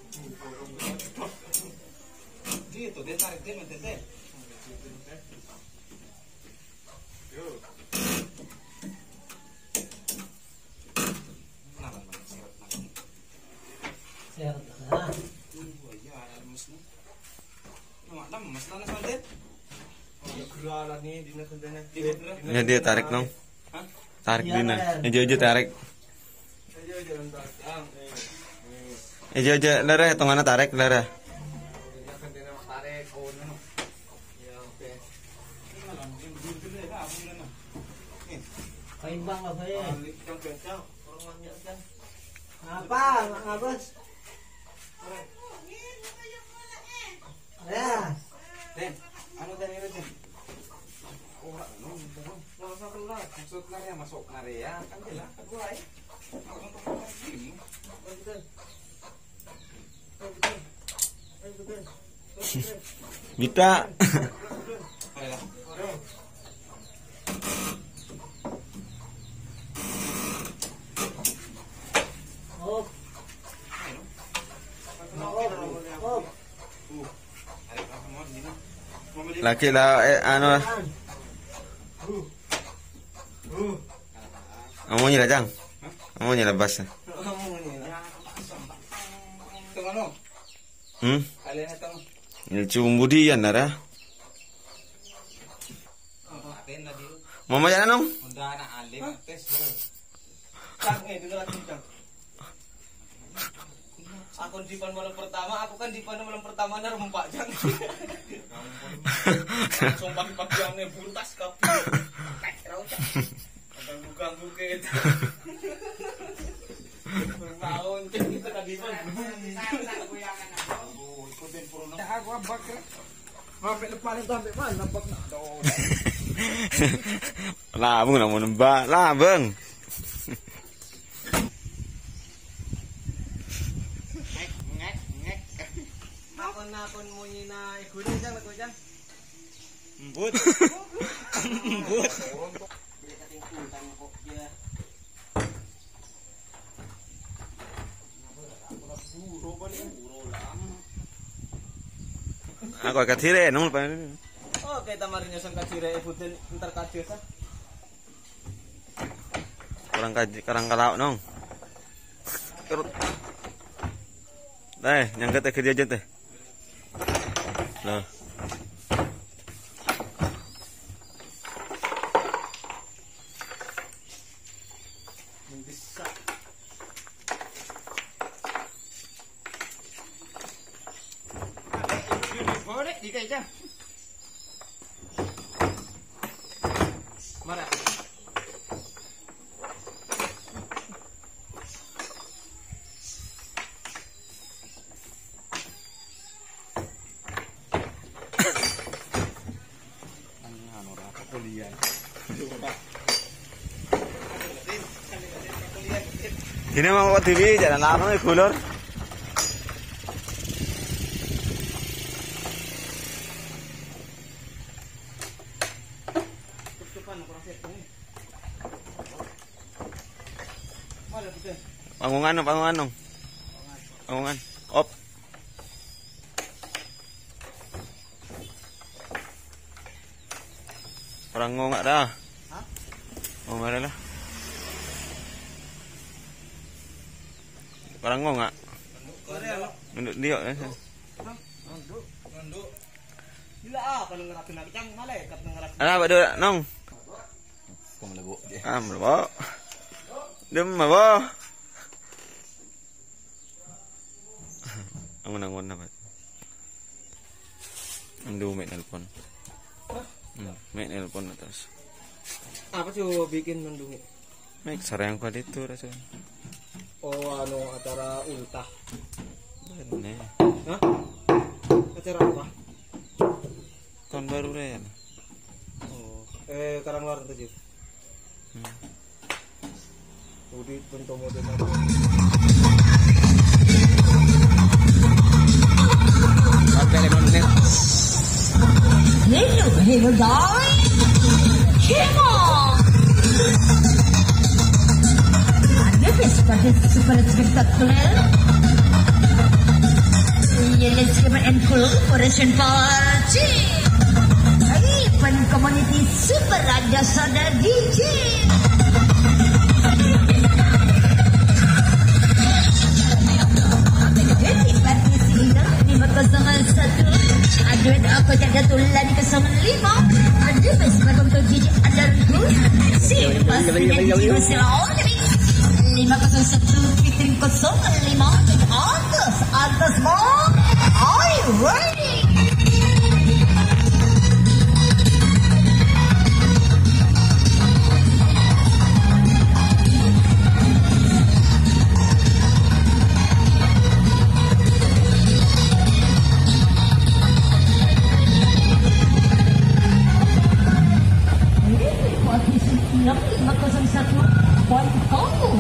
Gitu, dia tarik dia mentete. Ya dia tarik dong. Tarik dina. Aja tarik. Aja lara hitungannya tarik lara. Paimbang lah saya. Apa? Ngabas? Ya. Den, anu tadi Den. Oh, langsung keluar. Maksud karya masuk area kan jelas kedua ya. Kita. Laki lah anu. Kamu nyala jang. Kamu nyala bas. Cumbudian nara. Mama jalan dong. Aku di malam pertama, aku kan di malam pertama nar mempak jang. Langsung pagi-pagi yang buntas kapi. Ganggu kita. Bermahun kita tadi pun. Ikutin purno. Aku abak. Sampai lepas itu sampai mana nampak nak. Labung namun mbak, labung. Nakon munyi na ikutin jang nak jang. Embut. Embut. Aku kacire nung pa. Oh, kita marinya sang kacire ikutin entar kacir sa. Karang kalau nong. Kerut. Dai, nyangkat ke dia aja teh. Nah. Bisa. Boleh dikaitkan. Mana? Ini mau buat TV jalan lama nih kulur. Panggungan dong. Panggungan. Op. Orang ngomong dah. Hah? Ngomong lah. Orang ngomong nggak? Nunduk dia. Nunduk. Gila kalau ngerakin kacang malaikat ngerakin. Apa dulu nong? Kamu lebo. Lebo. Dem lebo. Angon apa? Andu make nelpon. Make nelpon atas. Apa sih bikin mendungi? Make sarang pada itu rasanya. Oh, acara ultah. Bener. Hah? Acara apa? Tahun baru ya. Oh, karang luar tadi. Udah bentuk model apa? Sampai 5 menit. Hello guys, come on. Ada super spectacular. let's give it and collaboration party. Event community super raja sada DJ. Jadi partisi 501. Aduh aku jaga tulan 05. Aduh best baru untuk DJ ada dulu. Si pas ini silau. 501 Fitri 05 atas mau. Are you ready? Posisi 501 poin kamu.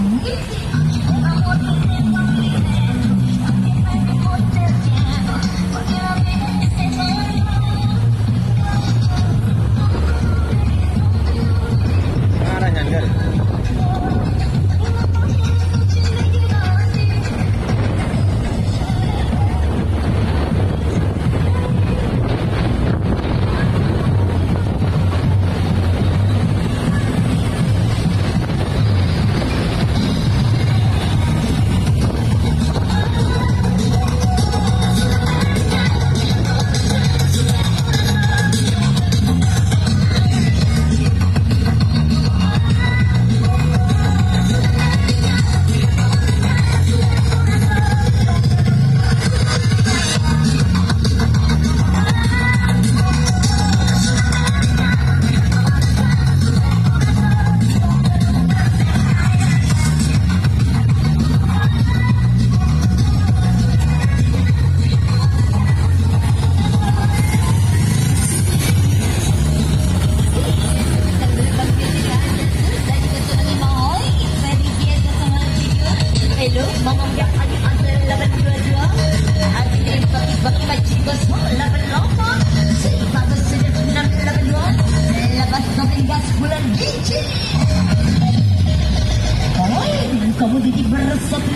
Kamu jadi bersatu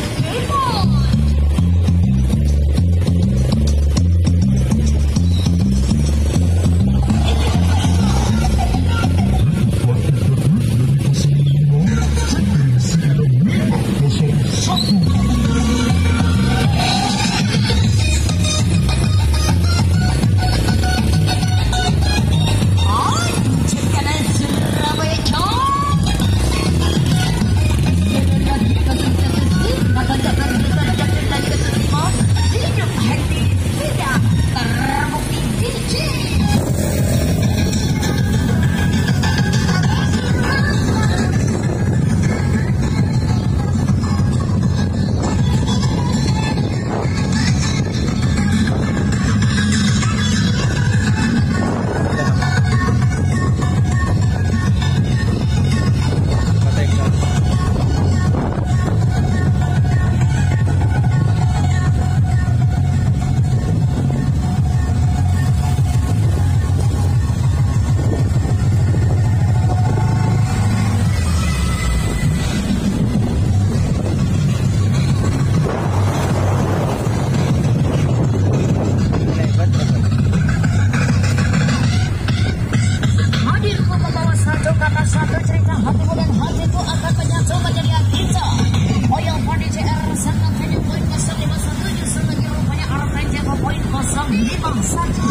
lagi. Poin 05 saja.